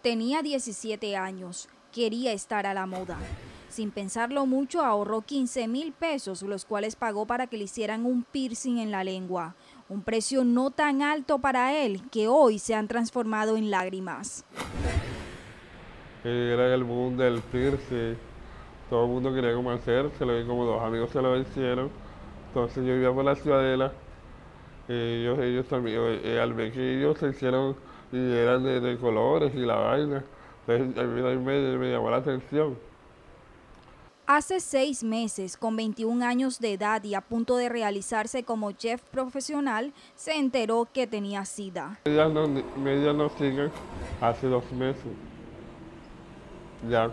Tenía 17 años, quería estar a la moda. Sin pensarlo mucho, ahorró 15,000 pesos, los cuales pagó para que le hicieran un piercing en la lengua. Un precio no tan alto para él, que hoy se han transformado en lágrimas. Era el boom del piercing, todo el mundo quería como hacérselo y como dos amigos se lo hicieron. Entonces yo vivía por la Ciudadela, ellos también, al ver que ellos se hicieron y eran de colores y la vaina, entonces a mí también me llamó la atención. Hace 6 meses, con 21 años de edad y a punto de realizarse como chef profesional, se enteró que tenía SIDA. Me diagnostican hace 2 meses, ya,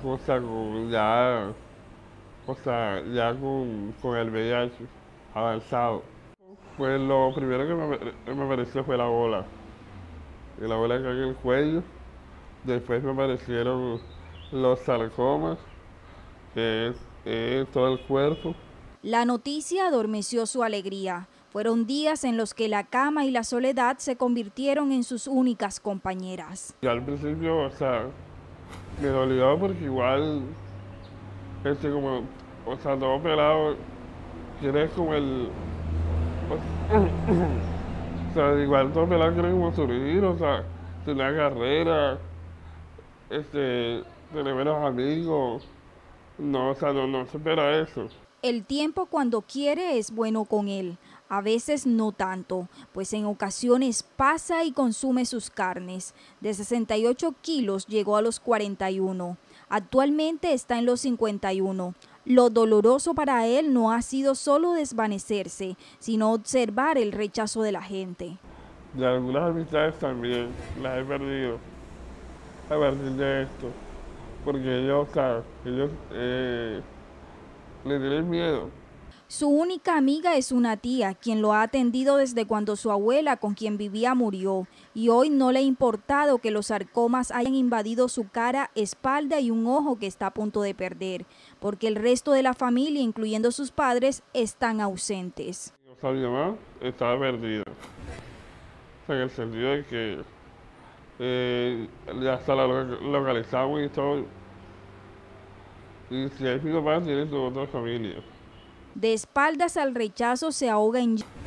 ya con el VIH avanzado. Pues lo primero que me apareció fue la bola. Y la bola acá en el cuello. Después me aparecieron los sarcomas, que es todo el cuerpo. La noticia adormeció su alegría. Fueron días en los que la cama y la soledad se convirtieron en sus únicas compañeras. Y al principio, me dolió porque igual, como, todo pelado, tienes como igual todo pelado quiere como subir, tener carrera, tener menos amigos, no se espera eso. El tiempo cuando quiere es bueno con él, a veces no tanto, pues en ocasiones pasa y consume sus carnes. De 68 kilos llegó a los 41, actualmente está en los 51. Lo doloroso para él no ha sido solo desvanecerse, sino observar el rechazo de la gente. De algunas amistades también las he perdido a partir de esto, porque ellos le tienen miedo. Su única amiga es una tía, quien lo ha atendido desde cuando su abuela, con quien vivía, murió, y hoy no le ha importado que los sarcomas hayan invadido su cara, espalda y un ojo que está a punto de perder, porque el resto de la familia, incluyendo sus padres, están ausentes. Mi mamá estaba perdida, en el sentido de que ya hasta la localizamos y todo, y si es mi papá, tiene su otra familia. De espaldas al rechazo se ahoga en